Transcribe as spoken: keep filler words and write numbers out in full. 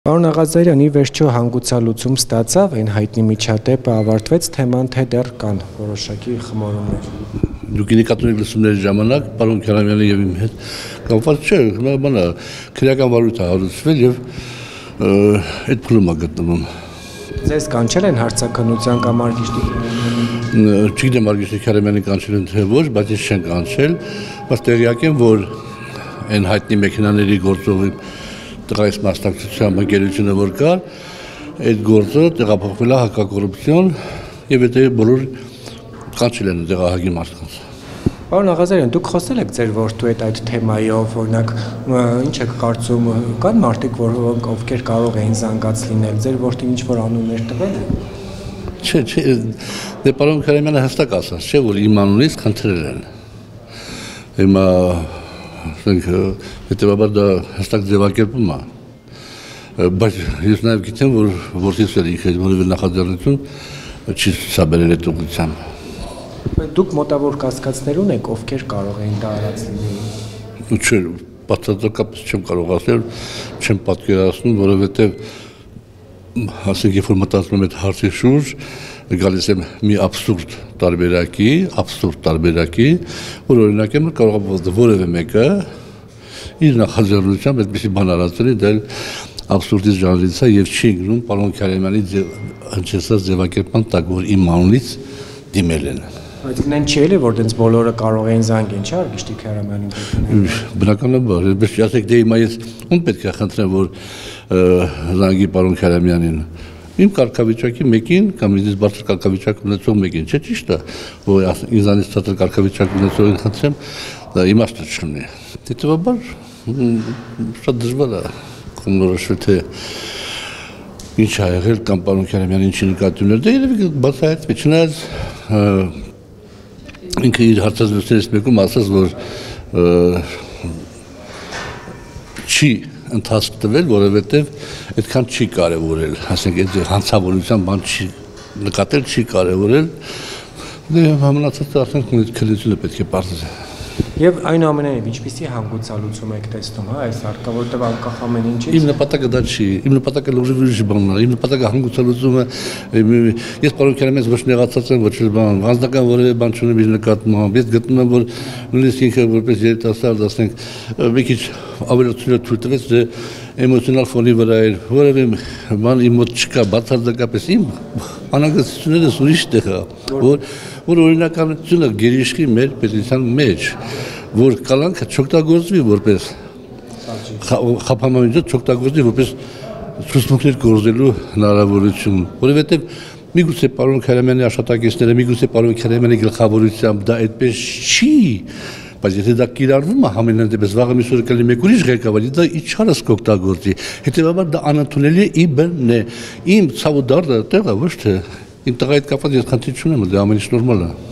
Պարոն Աղազարյան, ի վերջո հանգուցալուծում ստացավ, այն հայտնի միջադեպը ավարտվեց, թեման թե դեռ կան որոշակի խմորումներ։ Դուք նկատում եք լսումների ժամանակ, պարոն Քարամյանի եւ իմ հետ կապված չէ, բանա քրեական վարույթ է հարուցվել եւ այդ փուլում է գտնվում։ Ձեզ կանչել են հարցաքննության կամ Արգիշտի Քարամյանին։ Չգիտեմ Արգիշտի Քարամյանին կանչել են թե ոչ, բայց ես չեն կանչել, բայց տեղյակ եմ, որ այն հայտնի մեքենաների գործողի տղայից մասնակցությամբ ընկերությունը որ կար, այդ գործը տեղափոխվել է հակակոռուպցիոն եւ այդ բոլոր կանչել են տեղահագի մարդկանց։ Պարոն Աղազարյան, դուք խոսել եք ձեր որդու հետ այդ թեմայով, օրինակ, ինչ եք կարծում, կան մարդիկ, որոնք ովքեր կարող էին զանգած լինել, ձեր որդին ինչ որ անուններ տվել է։ Չէ, չէ, դե պարոն Քարամյանը հստակ ասաց, չէ, որ իմ անունից խնդրել են։ Հիմա ասենք հետևաբար դա հստակ ձևակերպում է, բայց ես նաև գիտեմ, որ որդիս էլ ինքը որևէ նախաձեռնություն չի ցուցաբերել այդ ուղղությամբ։ Դուք մոտավոր կասկածներ ունեք, ովքեր կարող էին դա արած լինել։ Չէ, բացարձակապես չեմ կարող ասել, չեմ պատկերացնում, որովհետև ասենք երբ որ մտածում եմ այդ հարցի շուրջ, գալիս եմ մի աբսուրդ տարբերակի, աբսուրդ տարբերակի, որ օրինակ եմ կարող է որևէ մեկը իր նախաձեռնությամբ այդպիսի բան արածել, դա աբսուրդից ժանրից է եւ չի ընկնում պարոն Քարամյանի հնչեցած ձևակերպման տակ, որ իմ անունից դիմել են։ Բայց ինքնին չի էլի, որ դենց բոլորը կարող էին զանգեն, չէ՞ Արգիշտի Քարամյանին։ Բնականաբար, այսպես ասեք, դե հիմա ես ում պետք է խնդրեմ, որ զանգի պարոն Քարամյանին։ Իմ կարգավիճակի մեկին կամ ինձ բարձր կարգավիճակ ունեցող մեկին, չէ՞ ճիշտ է, որ ինձանից ցածր կարգավիճակ ունեցողին խնդրեմ, դա իմաստ չունի։ Հետևաբար շատ դժվար է կնորոշվել թե ինչ ա եղել կամ պարոն Քարամյանին չի նկատի ուներ, դե երևի բացահայտվի, չնայած ինքը իր հարցազրույցներից մեկում ասաց, որ չի ընթացք տվել, որովհետև այդքան չի կարևորել, ասենք այդ հանցավորության բան չի նկատել, չի կարևորել, դե համնացած արդեն քննությունը պետք է պարզել։ Եվ այնուամենայնիվ ինչպիսի հանգուցալուծում եք տեսնում, հա, այս հարկը, որտեղ անկախ ամեն ինչից։ Իմ նպատակը դա չի, իմ նպատակը լուրջ ուրիշ բանն է, իմ նպատակը հանգուցալուծումը, ես պարոն Քարամյանից ոչ նեղացած եմ, ոչ բան, անձնական որևէ բան չունեմ իր նկատմամբ, ես գտնում եմ, որ նույնիսկ ինքը որպես երիտասարդ, ասենք, մի քիչ ավելացնել թույլ տվեց, դե էմոցիոնալ ֆոնի վրա էր, որևէ բան իմ մոտ չկա, բացարձակապես իմ անհանգստություններս ուրիշ տեղ է, որ որ օրինականությունը գերիշխի մեր պետության մեջ, որ կալանքը չօգտագործվի որպես խափամիջոց, չօգտագործվի որպես ցուցմունքներ գործելու հնարավորություն, որովհետև միգուցե պարոն Քարամյանի աշխատակիցները, միգուցե պարոն Քարամյանի գլխավորությամբ դա այդպես չի, բայց եթե դա կիրառվում է համենայն դեպս վաղը մի սուրը կլինի մեկ ուրիշ ղեկավար, դա իչարս կօգտագործի, հետևաբար դա անընդունելի է, ի բն է, իմ ցավը դարձը տեղը ոչ թե իմ տղայի հետ կապված ես խնդիր չունեմ, դա ամեն ինչ նորմալ է։